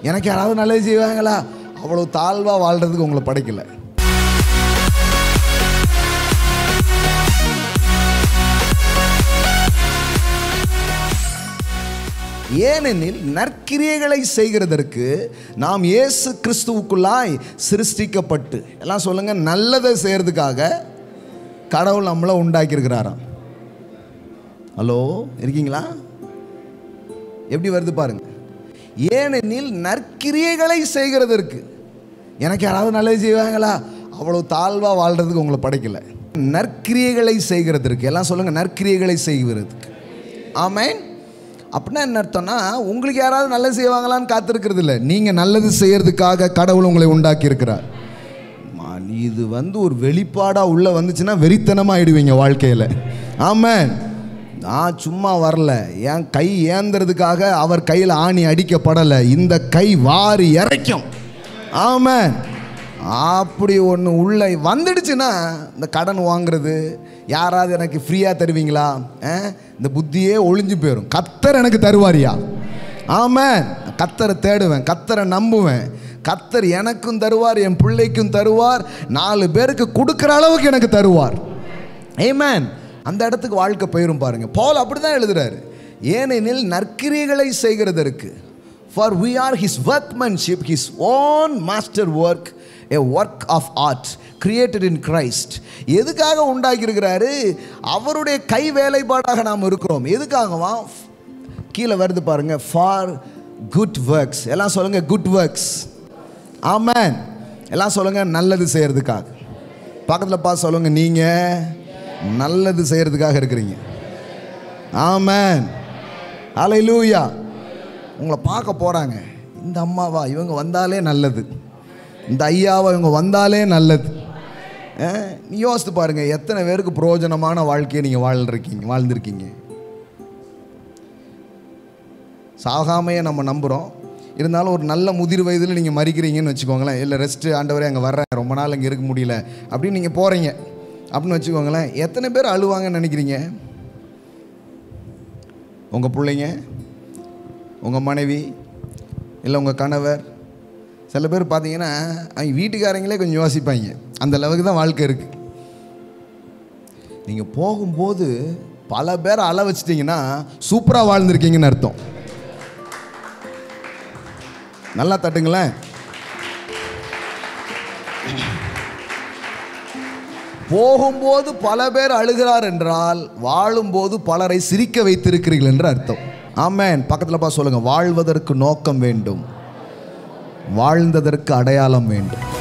எனக்கு யாராவது நல்லது செய்வாங்களா? அவ்வளோ தாழ்வாக வாழ்கிறதுக்கு உங்களை படைக்கல. ஏனெனில் நற்கிரியைகளை செய்கிறதற்கு நாம் இயேசு கிறிஸ்துவுக்குள்ளாய் சிருஷ்டிக்கப்பட்டு, எல்லாம் சொல்லுங்க, நல்லதை செய்கிறதுக்காக கடவுள் நம்மளை உண்டாக்கியிருக்கிறாராம். ஹலோ, இருக்கீங்களா? எப்படி வருது பாருங்க. ஏனெனில் நற்கிரியைகளை செய்கிறதற்கு, எனக்கு யாராவது நல்லது செய்வாங்களா? அவ்வளோ தாழ்வாக வாழ்கிறதுக்கு உங்களை படைக்கல. நற்கிரியைகளை செய்கிறதற்கு, எல்லாம் சொல்லுங்க, நற்கிரியைகளை செய்கிறதுக்கு. ஆமென். அப்படின்னா என்ன அர்த்தம்னா, உங்களுக்கு யாராவது நல்லது செய்வாங்களான்னு காத்திருக்கிறது இல்லை, நீங்கள் நல்லது செய்கிறதுக்காக கடவுள் உங்களை உண்டாக்கி இருக்கிறார். இது ஒரு வெளிப்பாடாக உள்ள வந்துச்சுன்னா வெறித்தனமாக ஆயிடுவீங்க வாழ்க்கையில். ஆமென். நான் சும்மா வரல, என் கை ஏந்துறதுக்காக அவர் கையில் ஆணி அடிக்கப்படலை, இந்த கை வாரி இறைக்கும். ஆமென். அப்படி ஒன்று உள்ள வந்துடுச்சுன்னா இந்த கடன் வாங்குறது, யாராவது எனக்கு ஃப்ரீயாக தருவீங்களா, இந்த புத்தியே ஒழிஞ்சு போயிடும். கர்த்தர் எனக்கு தருவாரியா? ஆமென். கர்த்தரை தேடுவேன், கர்த்தரை நம்புவேன். கர்த்தர் எனக்கும் தருவார், என் பிள்ளைக்கும் தருவார், 4 பேருக்கு கொடுக்குற அளவுக்கு எனக்கு தருவார். ஆமென். அந்த இடத்துக்கு வாழ்க்கை போயிடும் பாருங்க. பவுல் அப்படி தான் எழுதுறாரு. ஏனெனில் நற்கிரியைகளை செய்கிறதற்கு, for we are his workmanship, his own master work, a work of art created in Christ. எதுக்காக உண்டாக்கி இருக்கிறாரு? அவருடைய கை வேலைப்பாடாக நாம் இருக்கிறோம். எதுக்காகவா? கீழே வருது பாருங்க, for good works. எல்லாம் சொல்லுங்க, good works. ஆமென். எல்லாம் சொல்லுங்க, நல்லது செய்யறதுக்காக. பக்கத்தில் பார்த்து சொல்லுங்க, நீங்க நல்லது செய்யறதுக்காக இருக்கிறீங்க. ஆமென். ஹல்லேலூயா. உங்களை பார்க்க போறாங்க, இந்த அம்மாவா, இவங்க வந்தாலே நல்லது, இந்த ஐயாவா, இவங்க வந்தாலே நல்லது. நீ யோசித்து பாருங்க, எத்தனை பேருக்கு பிரயோஜனமான வாழ்க்கையை நீங்க வாழ்ந்திருக்கீங்க. சாகாமையே நம்ம நம்புகிறோம், இருந்தாலும் ஒரு நல்ல முதிர் வயதில் நீங்கள் மறிக்கிறீங்கன்னு வச்சுக்கோங்களேன். இல்லை, ரெஸ்ட்டு ஆண்டவரே அங்கே வர்றேன், ரொம்ப நாள் அங்கே இருக்க முடியல அப்படின்னு நீங்கள் போகிறீங்க அப்படின்னு வச்சுக்கோங்களேன். எத்தனை பேர் அழுவாங்கன்னு நினைக்கிறீங்க? உங்கள் பிள்ளைங்க, உங்கள் மனைவி, இல்லை உங்கள் கணவர். சில பேர் பார்த்தீங்கன்னா அவங்க வீட்டுக்காரங்களே கொஞ்சம் யோசிப்பாங்க. அந்த அளவுக்கு தான் வாழ்க்கை இருக்குது. நீங்கள் போகும்போது பல பேர் அழ வச்சிட்டிங்கன்னா சூப்பராக வாழ்ந்துருக்கீங்கன்னு அர்த்தம். நல்லா தட்டுங்களேன். போகும்போது பல பேர் அழுகிறார் என்றால் வாழும்போது பலரை சிரிக்க வைத்திருக்கிறீர்கள் என்று அர்த்தம். ஆமென். பக்கத்தில் பார்த்து சொல்லுங்க, வாழ்வதற்கு நோக்கம் வேண்டும், வாழ்ந்ததற்கு அடையாளம் வேண்டும்.